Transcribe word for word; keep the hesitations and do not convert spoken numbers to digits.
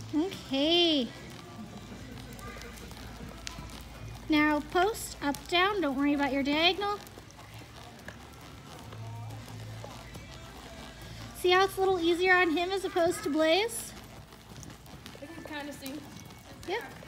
Okay. Now post up, down. Don't worry about your diagonal. See how it's a little easier on him as opposed to Blaze? I can kind of see. Yep.